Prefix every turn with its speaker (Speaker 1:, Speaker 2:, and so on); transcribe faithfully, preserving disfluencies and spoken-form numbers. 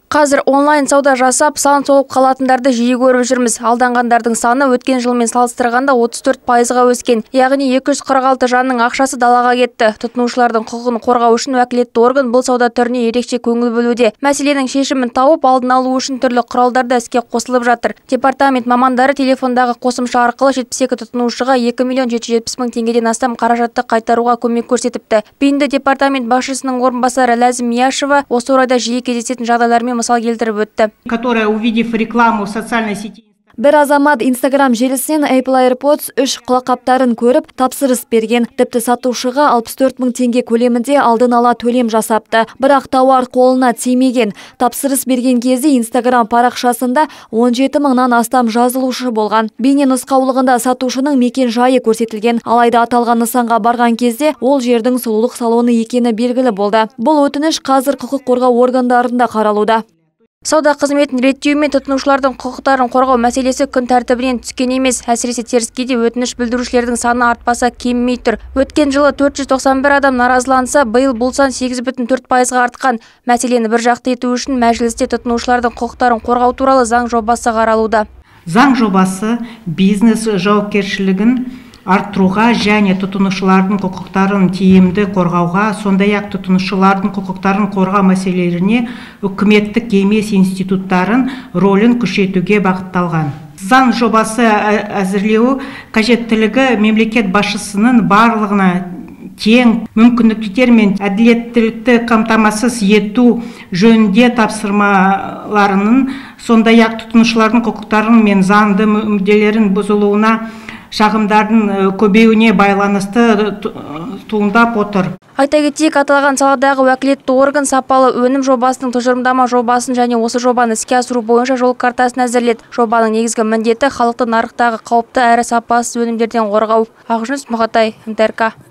Speaker 1: Қазір онлайн сауда жасап, сан соғып қалатындарды жиі көріп жүрміз. Алданғандардың саны өткен жылмен салыстырғанда отыз төрт пайызға өскен. Яғни екі жүз қырық алты жанның ақшасы далаға кетті. Тұтынушылардың құқығын қорғау үшін уәкілетті орган бұл сауда түріне ерекше көңіл бөлуде. Мәселенің шешімін тауып, алдын алу үшін түрлі құралдарды іске қосылып жатыр. Департамент мамандары телефондағы қосымша арқылы жетпіс екі тұтынушыға екі миллион жеті жүз жетпіс мың теңгеден астам қаражатты қайтаруға көмек көрсетіпті. Бейінді департамент басшысының орынбасары Ләзім Яшева осы орайда жиі кездесетін жағдайлармен мысал келтіріп өтті.
Speaker 2: Которая, увидев рекламу в социальной сети,
Speaker 3: бір азамат Instagram желісінен Apple AirPods үш құлаққаптарын көріп, тапсырыс берген. Тіпті сатушыға алпыс төрт мың теңге көлемінде алдын ала төлем жасапты. Бірақ тауар қолына тимеген. Тапсырыс берген кезде Instagram парақшасында он жеті мыңнан астам жазылушы болған. Бейне нұсқаулығында сатушының мекен жайы көрсетілген. Алайда аталған нысанға барған кезде ол жердің сұлулық салоны екені белгілі болды. Бұл өтініш қазір құқық қорғау органдарында қаралуда.
Speaker 1: Сауда қызметін реттеу мен тұтынушылардың құқықтарын қорғау мәселесі күн тәртібінен түскен емес. Әсіресе теріскейде өтініш білдірушілердің саны артпаса кеммей тұр. Өткен жылы төрт жүз тоқсан бір адам наразыланса, биыл бұл сан сегіз бүтін төрт пайызға артқан. Мәселені бір жақты ету үшін мәжілісте тұтынушылардың құқықтарын қорғау туралы заң жобасы қаралуда.
Speaker 2: Заң жобасы бизнес жауапкершілігін арттыруға және тұтынушылардың құқықтарын тиімді қорғауға, сондай-ақ тұтынушылардың құқықтарын қорғау мәселелеріне үкіметтік емес институттарын ролін күшейтуге бағытталған. Заң жобасы әзірлеу қажеттілігі мемлекет басшысының барлығына тең мүмкіндіктер мен әділеттілікті қамтамасыз ету жөнінде тапсырмаларының, сондай-ақ тұтынушылардың құқықтарын мен заңды мүдделерін бұзылуына шағымдардың көбеюіне байланысты туындап отыр.
Speaker 1: Айта кетейік, аталған саладағы уәкілетті орган сапалы өнім жобасының тұжырымдама жобасын және осы жобаны іске асыру бойынша жол картасын әзірледі. Жобаның негізгі міндеті халықты нарықтағы қауіпті әрі сапасыз өнімдерден қорғау. Ақжүніс Мұқатай, МТРК.